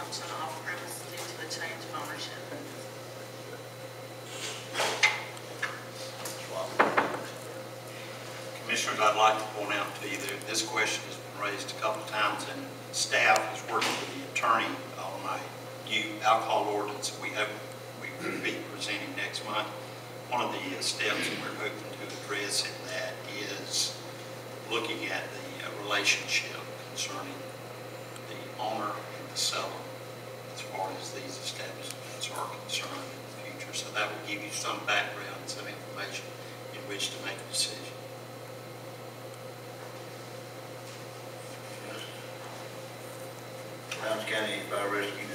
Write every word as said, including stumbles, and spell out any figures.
function off-premise due to the change of ownership. Commissioners, I'd like to point out to you that this question has been raised a couple of times, and staff is working with the attorney on a new alcohol ordinance that we hope we will be presenting next month. One of the steps that we're hoping to address in that is looking at the uh, relationship concerning the owner and the seller as far as these establishments are concerned in the future. So that will give you some background and some information in which to make a decision. Lowndes County Fire Rescue